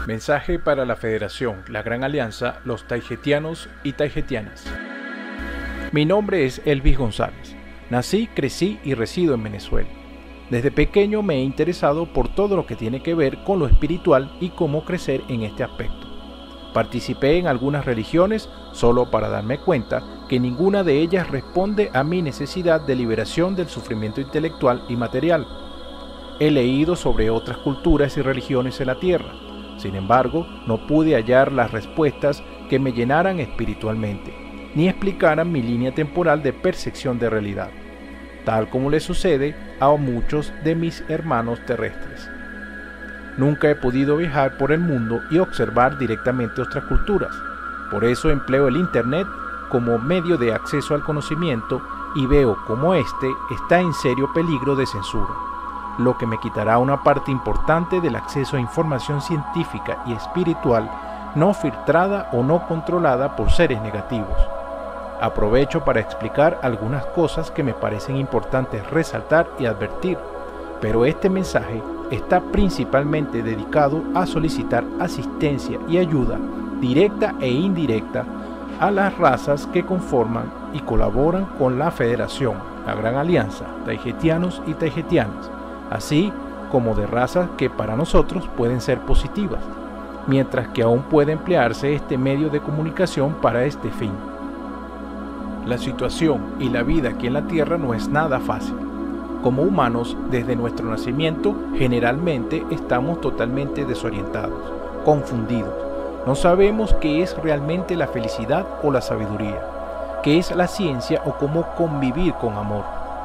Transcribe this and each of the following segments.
Mensaje para la Federación, la Gran Alianza, los taijetianos y taijetianas. Mi nombre es Elvis González. Nací, crecí y resido en Venezuela. Desde pequeño me he interesado por todo lo que tiene que ver con lo espiritual y cómo crecer en este aspecto. Participé en algunas religiones solo para darme cuenta que ninguna de ellas responde a mi necesidad de liberación del sufrimiento intelectual y material. He leído sobre otras culturas y religiones en la Tierra. Sin embargo, no pude hallar las respuestas que me llenaran espiritualmente, ni explicaran mi línea temporal de percepción de realidad, tal como le sucede a muchos de mis hermanos terrestres. Nunca he podido viajar por el mundo y observar directamente otras culturas. Por eso empleo el Internet como medio de acceso al conocimiento y veo cómo este está en serio peligro de censura, lo que me quitará una parte importante del acceso a información científica y espiritual no filtrada o no controlada por seres negativos. Aprovecho para explicar algunas cosas que me parecen importantes resaltar y advertir, pero este mensaje está principalmente dedicado a solicitar asistencia y ayuda directa e indirecta a las razas que conforman y colaboran con la Federación, la Gran Alianza, taijetianos y taijetianas, así como de razas que para nosotros pueden ser positivas, mientras que aún puede emplearse este medio de comunicación para este fin. La situación y la vida aquí en la Tierra no es nada fácil. Como humanos, desde nuestro nacimiento, generalmente estamos totalmente desorientados, confundidos. No sabemos qué es realmente la felicidad o la sabiduría, qué es la ciencia o cómo convivir con amor.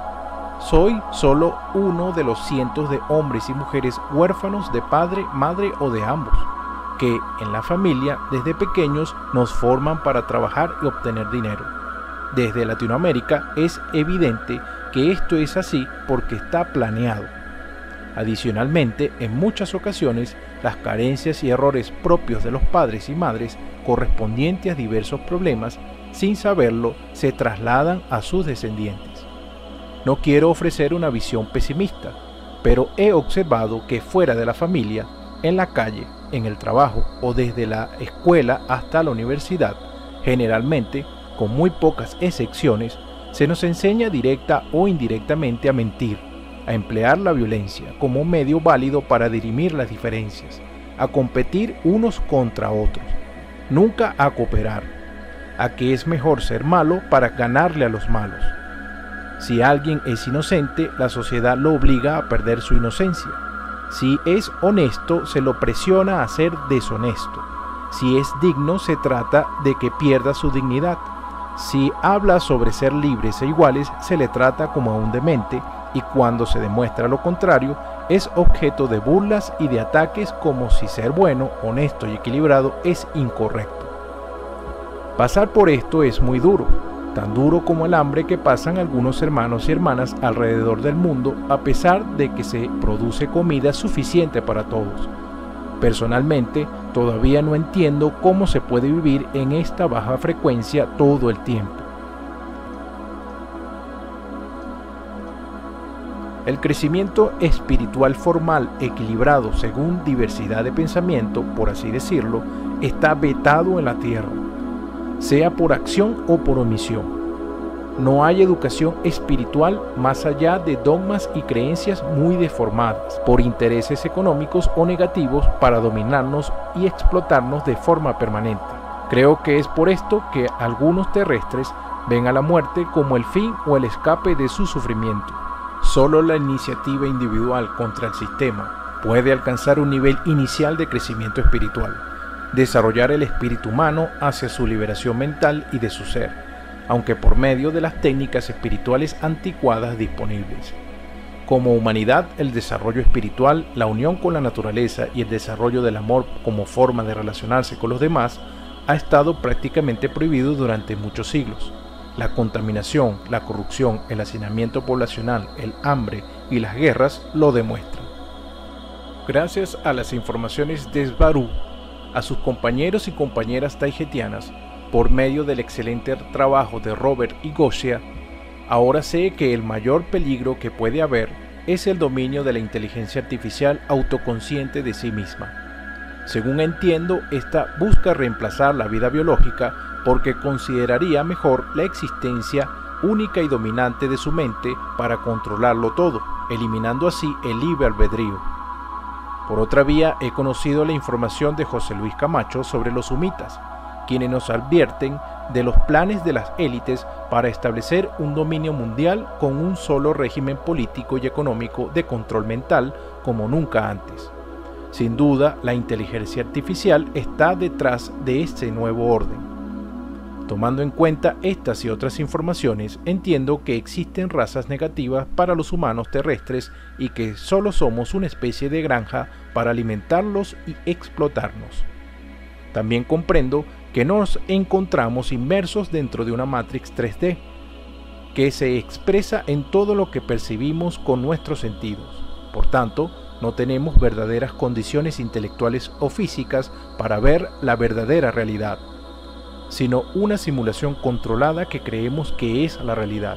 Soy solo uno de los cientos de hombres y mujeres huérfanos de padre, madre o de ambos, que en la familia desde pequeños nos forman para trabajar y obtener dinero. Desde Latinoamérica es evidente que esto es así porque está planeado. Adicionalmente, en muchas ocasiones, las carencias y errores propios de los padres y madres correspondientes a diversos problemas, sin saberlo, se trasladan a sus descendientes. No quiero ofrecer una visión pesimista, pero he observado que fuera de la familia, en la calle, en el trabajo o desde la escuela hasta la universidad, generalmente, con muy pocas excepciones, se nos enseña directa o indirectamente a mentir, a emplear la violencia como medio válido para dirimir las diferencias, a competir unos contra otros, nunca a cooperar, a que es mejor ser malo para ganarle a los malos. Si alguien es inocente, la sociedad lo obliga a perder su inocencia. Si es honesto, se lo presiona a ser deshonesto. Si es digno, se trata de que pierda su dignidad. Si habla sobre ser libres e iguales, se le trata como a un demente, y cuando se demuestra lo contrario, es objeto de burlas y de ataques como si ser bueno, honesto y equilibrado es incorrecto. Pasar por esto es muy duro, tan duro como el hambre que pasan algunos hermanos y hermanas alrededor del mundo, a pesar de que se produce comida suficiente para todos. Personalmente, todavía no entiendo cómo se puede vivir en esta baja frecuencia todo el tiempo. El crecimiento espiritual formal equilibrado según diversidad de pensamiento, por así decirlo, está vetado en la Tierra, sea por acción o por omisión. No hay educación espiritual más allá de dogmas y creencias muy deformadas por intereses económicos o negativos para dominarnos y explotarnos de forma permanente. Creo que es por esto que algunos terrestres ven a la muerte como el fin o el escape de su sufrimiento. Solo la iniciativa individual contra el sistema puede alcanzar un nivel inicial de crecimiento espiritual, desarrollar el espíritu humano hacia su liberación mental y de su ser, aunque por medio de las técnicas espirituales anticuadas disponibles. Como humanidad, el desarrollo espiritual, la unión con la naturaleza y el desarrollo del amor como forma de relacionarse con los demás ha estado prácticamente prohibido durante muchos siglos. La contaminación, la corrupción, el hacinamiento poblacional, el hambre y las guerras lo demuestran. Gracias a las informaciones de Svaru, a sus compañeros y compañeras taijetianas, por medio del excelente trabajo de Robert y Gosia, ahora sé que el mayor peligro que puede haber es el dominio de la inteligencia artificial autoconsciente de sí misma. Según entiendo, esta busca reemplazar la vida biológica porque consideraría mejor la existencia única y dominante de su mente para controlarlo todo, eliminando así el libre albedrío. Por otra vía, he conocido la información de José Luis Camacho sobre los humitas, quienes nos advierten de los planes de las élites para establecer un dominio mundial con un solo régimen político y económico de control mental como nunca antes. Sin duda, la inteligencia artificial está detrás de este nuevo orden. Tomando en cuenta estas y otras informaciones, entiendo que existen razas negativas para los humanos terrestres y que solo somos una especie de granja para alimentarlos y explotarnos. También comprendo que nos encontramos inmersos dentro de una Matrix 3D, que se expresa en todo lo que percibimos con nuestros sentidos. Por tanto, no tenemos verdaderas condiciones intelectuales o físicas para ver la verdadera realidad, sino una simulación controlada que creemos que es la realidad.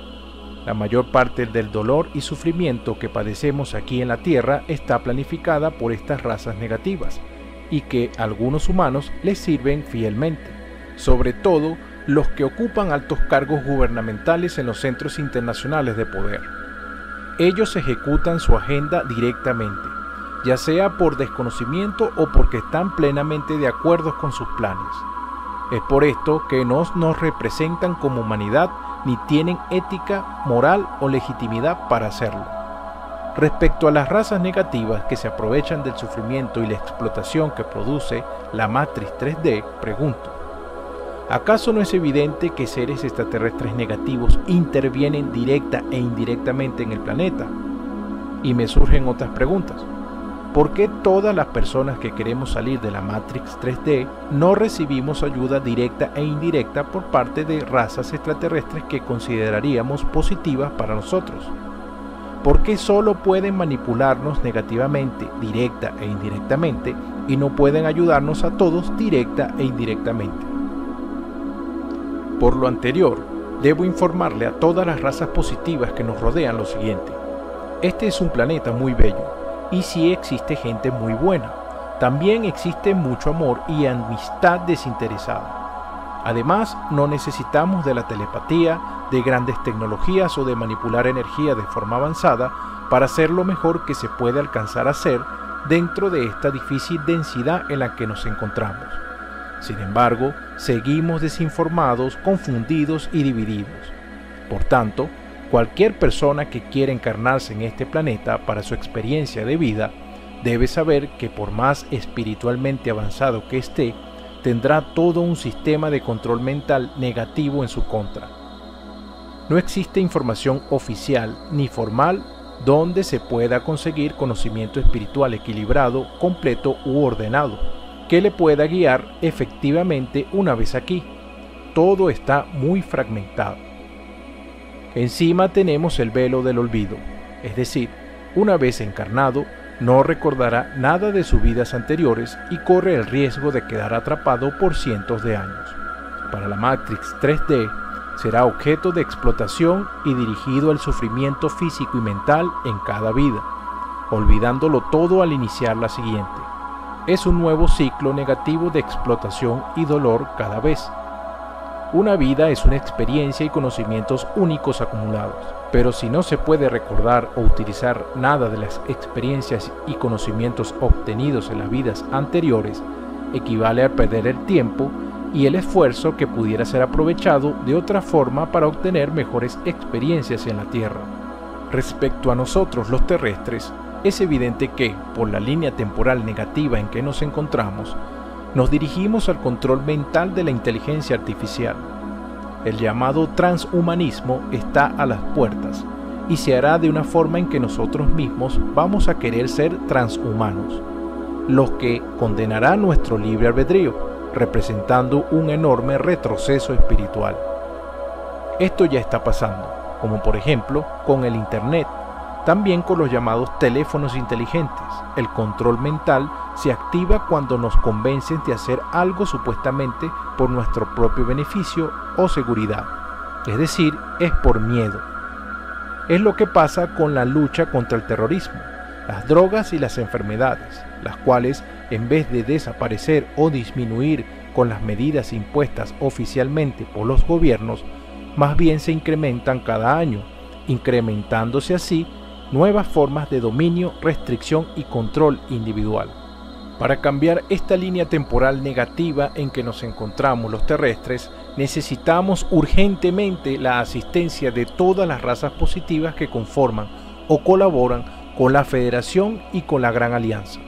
La mayor parte del dolor y sufrimiento que padecemos aquí en la Tierra está planificada por estas razas negativas y que a algunos humanos les sirven fielmente, sobre todo los que ocupan altos cargos gubernamentales en los centros internacionales de poder. Ellos ejecutan su agenda directamente, ya sea por desconocimiento o porque están plenamente de acuerdo con sus planes. Es por esto que no nos representan como humanidad ni tienen ética, moral o legitimidad para hacerlo. Respecto a las razas negativas que se aprovechan del sufrimiento y la explotación que produce la Matrix 3D, pregunto, ¿acaso no es evidente que seres extraterrestres negativos intervienen directa e indirectamente en el planeta? Y me surgen otras preguntas. ¿Por qué todas las personas que queremos salir de la Matrix 3D no recibimos ayuda directa e indirecta por parte de razas extraterrestres que consideraríamos positivas para nosotros? ¿Por qué solo pueden manipularnos negativamente, directa e indirectamente, y no pueden ayudarnos a todos directa e indirectamente? Por lo anterior, debo informarle a todas las razas positivas que nos rodean lo siguiente. Este es un planeta muy bello, y sí existe gente muy buena. También existe mucho amor y amistad desinteresada. Además, no necesitamos de la telepatía, de grandes tecnologías o de manipular energía de forma avanzada para hacer lo mejor que se puede alcanzar a hacer dentro de esta difícil densidad en la que nos encontramos. Sin embargo, seguimos desinformados, confundidos y divididos. Por tanto, cualquier persona que quiera encarnarse en este planeta para su experiencia de vida debe saber que por más espiritualmente avanzado que esté, tendrá todo un sistema de control mental negativo en su contra. No existe información oficial ni formal donde se pueda conseguir conocimiento espiritual equilibrado, completo u ordenado, que le pueda guiar efectivamente una vez aquí. Todo está muy fragmentado. Encima tenemos el velo del olvido, es decir, una vez encarnado, no recordará nada de sus vidas anteriores y corre el riesgo de quedar atrapado por cientos de años. Para la Matrix 3D, será objeto de explotación y dirigido al sufrimiento físico y mental en cada vida, olvidándolo todo al iniciar la siguiente. Es un nuevo ciclo negativo de explotación y dolor cada vez. Una vida es una experiencia y conocimientos únicos acumulados, pero si no se puede recordar o utilizar nada de las experiencias y conocimientos obtenidos en las vidas anteriores, equivale a perder el tiempo y el esfuerzo que pudiera ser aprovechado de otra forma para obtener mejores experiencias en la Tierra. Respecto a nosotros los terrestres, es evidente que, por la línea temporal negativa en que nos encontramos, nos dirigimos al control mental de la inteligencia artificial. El llamado transhumanismo está a las puertas y se hará de una forma en que nosotros mismos vamos a querer ser transhumanos, lo que condenará nuestro libre albedrío, representando un enorme retroceso espiritual. Esto ya está pasando, como por ejemplo con el Internet, también con los llamados teléfonos inteligentes. El control mental se activa cuando nos convencen de hacer algo supuestamente por nuestro propio beneficio o seguridad, es decir, es por miedo. Es lo que pasa con la lucha contra el terrorismo. las drogas y las enfermedades, las cuales, en vez de desaparecer o disminuir con las medidas impuestas oficialmente por los gobiernos, más bien se incrementan cada año, incrementándose así nuevas formas de dominio, restricción y control individual. Para cambiar esta línea temporal negativa en que nos encontramos los terrestres, necesitamos urgentemente la asistencia de todas las razas positivas que conforman o colaboran con la Federación y con la Gran Alianza.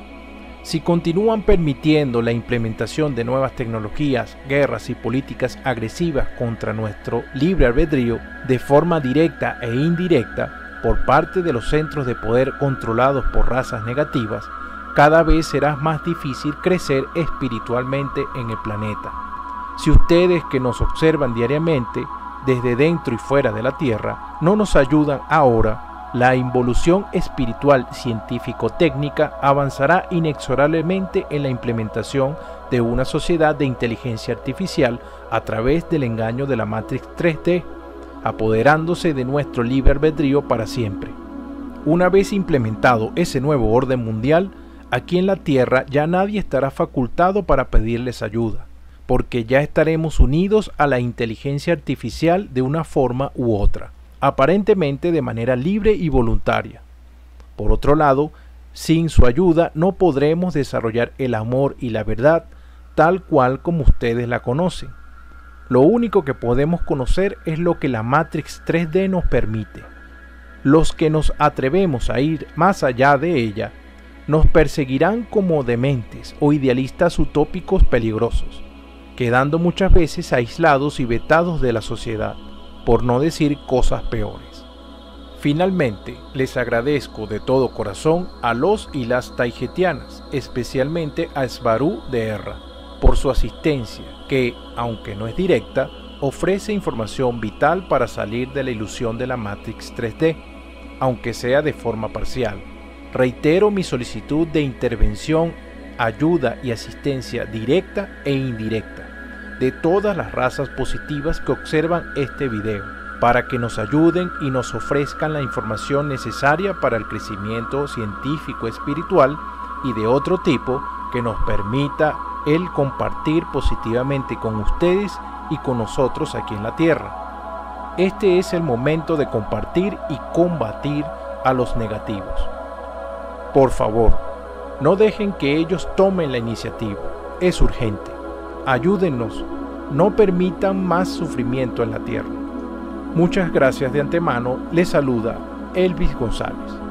Si continúan permitiendo la implementación de nuevas tecnologías, guerras y políticas agresivas contra nuestro libre albedrío de forma directa e indirecta por parte de los centros de poder controlados por razas negativas, cada vez será más difícil crecer espiritualmente en el planeta. Si ustedes que nos observan diariamente, desde dentro y fuera de la Tierra, no nos ayudan ahora, la involución espiritual científico-técnica avanzará inexorablemente en la implementación de una sociedad de inteligencia artificial a través del engaño de la Matrix 3D, apoderándose de nuestro libre albedrío para siempre. Una vez implementado ese nuevo orden mundial, aquí en la Tierra ya nadie estará facultado para pedirles ayuda, porque ya estaremos unidos a la inteligencia artificial de una forma u otra, aparentemente de manera libre y voluntaria. Por otro lado, sin su ayuda no podremos desarrollar el amor y la verdad tal cual como ustedes la conocen. Lo único que podemos conocer es lo que la Matrix 3D nos permite. Los que nos atrevemos a ir más allá de ella, nos perseguirán como dementes o idealistas utópicos peligrosos, quedando muchas veces aislados y vetados de la sociedad, por no decir cosas peores. Finalmente, les agradezco de todo corazón a los y las taijetianas, especialmente a Svaru de Erra, por su asistencia que, aunque no es directa, ofrece información vital para salir de la ilusión de la Matrix 3D, aunque sea de forma parcial. Reitero mi solicitud de intervención, ayuda y asistencia directa e indirecta de todas las razas positivas que observan este video, para que nos ayuden y nos ofrezcan la información necesaria para el crecimiento científico, espiritual y de otro tipo que nos permita el compartir positivamente con ustedes y con nosotros aquí en la Tierra. Este es el momento de compartir y combatir a los negativos. Por favor, no dejen que ellos tomen la iniciativa. Es urgente. Ayúdennos. No permitan más sufrimiento en la Tierra. Muchas gracias de antemano. Les saluda Elvis González.